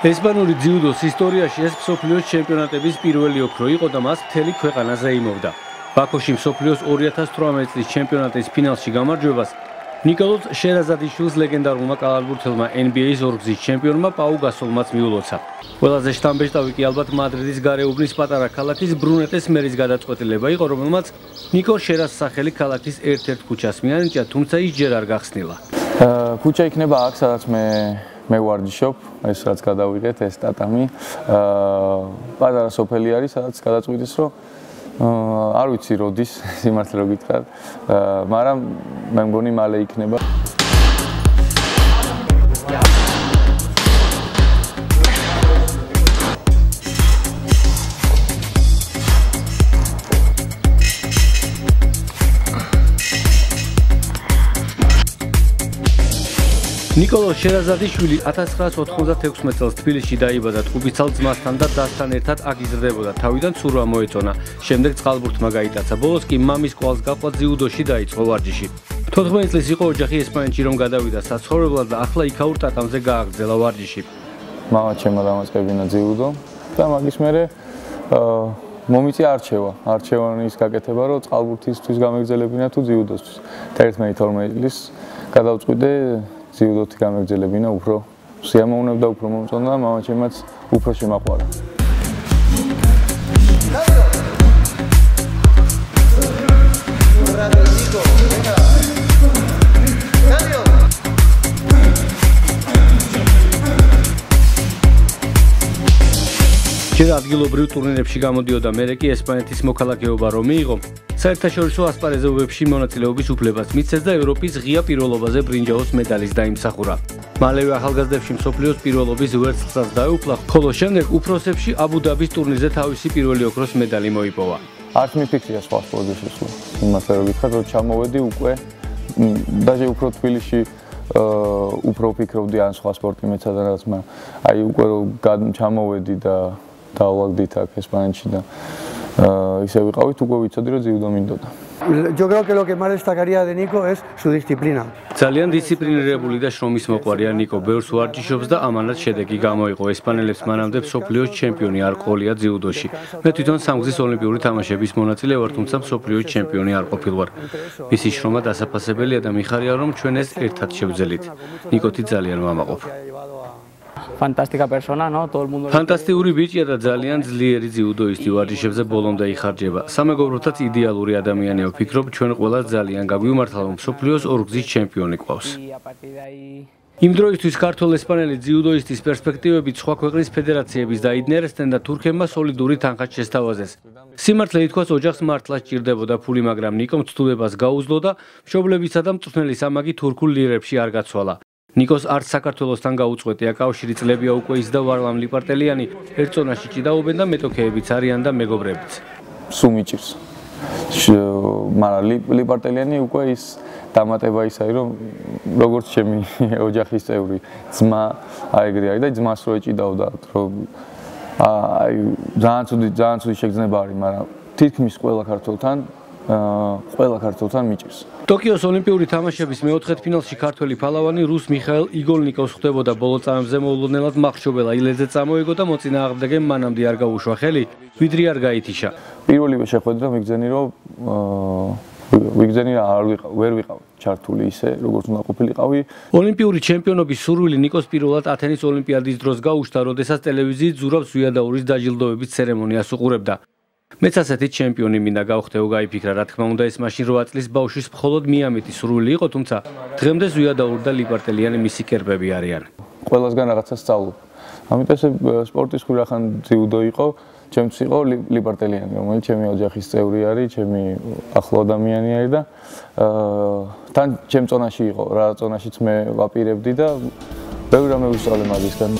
ესპანური ძიუდოს ისტორიაში ეს მსოფლიოს ჩემპიონატების პირველი ოქრო იყო და მას მთელი ქვეყანა ზეიმობდა. ბაქოში მსოფლიოს 2018 წლის ჩემპიონატის ფინალში გამარჯვებას ნიკოლოზ შერაზადიშვილის ლეგენდარულმა კალათბურთელმა NBA-ის ორგზის ჩემპიონმა პაუ გასოლმაც მიულოცა. ყველაზე შთამბეჭდავი კი ალბათ მადრიდის გარეუბნის პატარა ქალაქის ბრუნეტეს მერის გადაწყვეტილება იყო, რომელმაც ნიკო შერას სახელი ქალაქის ერთ-ერთ ქუჩას მიანიჭა, თუმცა ის ჯერ არ გახსნილა. ქუჩა იქნება აქ, სადაც მე ვარჯიშობ, ეს რაც გადავიღეთ, ეს ტატამი. პატარა სოფელი არის, სადაც გადაწყვიტეს, რომ არ ვიცი როდის, სიმართლე რომ გითხრათ, მაგრამ მე მგონი მალე იქნება. ნიკოლოზ შერაზადიშვილი 1996 წელს თბილისში დაიბადა. ტყუპიცალ ძმასთან და დასთან ერთად აქ იზრდებოდა. თავიდან ცურვა მოეწონა. შემდეგ წყალბურთმა გაიტაცა. ბოლოს კი მამის კვალს გაყვა ძიუდოში დაიწყო ვარჯიში. 14 წლის იყო ოჯახი ესპანეთში რომ გადავიდა საცხოვრებლად და ახლა იქაურ ტატამზე გააგრძელა ვარჯიში. მამა ჩემმა დამაწყებინა ძიუდო და მაგის მერე მომიწია არჩევანის გაკეთება, რომ წყალბურთისთვის გამეგზელებინა თუ ძიუდოსთვის. 11-12 წლის გადავწყვიტე ძიუდოთი გამეგზელებინა, უფრო სიამოვნებდა, უფრო მომწონდა, მამა ჩემაც უფრო შემაყვარა. ჯერ ადგილობრივ ტურნირებში გამოდიოდა, მერე კი ესპანეთის მოქალაქეობა რომ მიიღო, საერთაშორისო ასპარეზობებში მონაწილეობის უფლებას მიცეს და ევროპის ღია პირველობაზე ბრინჯაოს მედალის დაიმსახურა. მალევე ახალგაზრდებში მსოფლიოს პირველობის ვერცხლსაც დაეუფლა, ხოლო შემდეგ უფროსებში აბუ-დაბის ტურნირზე თავისი პირველი ოქროს მედალი მოიპოვა. არც მიფიქრია სხვა სპორტზე შესვლა. იმასე რომ გითხრათ, რომ ჩამოვედი უკვე დაჟე უფრო თბილისში უფრო ვფიქრობდი ან სხვა სპორტი მეცადა რაღაც, მაგრამ აი უკვე რომ ჩამოვედი და დავაგდით აქ ესპანეთში და ისე ვიყავით, უკვე ვიცოდი რომ ძიუდო მინდოდა. Yo creo que lo que más destacaría de Nico es su disciplina. ძალიან დისციპლინირებული და შრომის მოყვარია ნიკო, ბევრს ვარჯიშობს და ამანაც შედეგი გამოიღო. ესპანელებს მანამდე მსოფლიოს ჩემპიონი არ ყოლია ძიუდოში. მე თვითონ სამგზის ოლიმპიური თამაშების მონაწილე ვარ, თუმცა მსოფლიოს ჩემპიონი არ ყოფილვარ. მისი შრომა დასაფასებელია და მიხარია რომ ჩვენ ეს ერთად შევძელით. ნიკოთი ძალიან ვამაყობ. Fantástica persona, ¿no? Todo el mundo. Ფანტასტიკური ბიჭია და ძალიან ძლიერი ძიუდოისტი, ვარჯიშებზე ბოლომდე იხარჯება. სამეგობროთაც იდეალური ადამიანია, ვფიქრობ, ჩვენ ყველა ძალიან გაგვიმართლა, რომ მსოფლიოს ორგზის ჩემპიონი ყავს. იმ დროისთვის ქართველ-ესპანელი ძიუდოისტის პერსპექტივებით სხვა ქვეყნის ფედერაციების დაიდნერესდნენ და თურქებმა სოლიდური თანხა შესთავაზეს. სიმართლე ითქვას, ოჯახს მართლა სჭირდებოდა ფული, მაგრამ ნიკომ ცდულებას გაუძლო და მშობლებისა და მწვრთნელის ამაგი თურქულ ლირებში არ გაცვალა. ნიკოს არც საქართველოსთან გაუწყვეტია კავშირი, წლებია უკვე ის და ვარლამ ლიპარტელიანი ერთ წონაში ჭიდაობენ და მეტოქეებიც არიან და მეგობრებიც. სულ მიჭირს. მაგრამ ლიპარტელიანი უკვე ის დამატება ის არის, რომ როგორც ჩემი ოჯახის წევრი ძმა აიგრი არის და ძმას რო ეჭიდაოდა, რომ აი ძალიან ცუდი შეგრძნება არის, მაგრამ თითქმის ყველა ქართველთან მიჭირს. ტოკიოს ოლიმპიური თამაშების მეოთხედფინალში ქართველი ფალავანი რუს მიხაელ იგოლნიკოვს ხვდებოდა. ბოლო წამებზე მოულოდნელად მახრჩობელა ილეზე წამოეგო და მოწინააღმდეგემ მანამდე არ გაუშვა ხელი, ვიდრე არ გაითიშა. პირველივე შეხვედრა რომ ვიგზენი რა ვერ ვიყავ ჩართული ისე, როგორც უნდა ყოფილიყავი. ოლიმპიური ჩემპიონობის სურვილი ნიკოს პირველად ათენის ოლიმპიადის დროს გაუჩნდა, როდესაც ტელევიზიით ზურაბ ზვიადაურის დაჯილდოების ცერემონიას უყურებდა. მეც ასეთი ჩემპიონი მინდა გავხდეო, გაიფიქრა, რა თქმა უნდა, ეს მაშინ 8 წლის ბავშვის მხოლოდ მიამიტი სურვილი იყო, თუმცა დღემდე ზვიადაური და ლიპარტელიანი მისი კერპები არიან. ყველასგან რაღაცა სწავლობ. ამიტომ ეს სპორტის ხურახან ძიუდო იყო, ჩემც იყო ლიპარტელიანი, რომელიც ჩემი ოჯახის წევრი არის, ჩემი ახლო ადამიანი არის და თან ჩემ წონაში იყო, რა წონაშიც მე ვაპირებდი და ბევრი რამე ვისწავლე მაგისგან.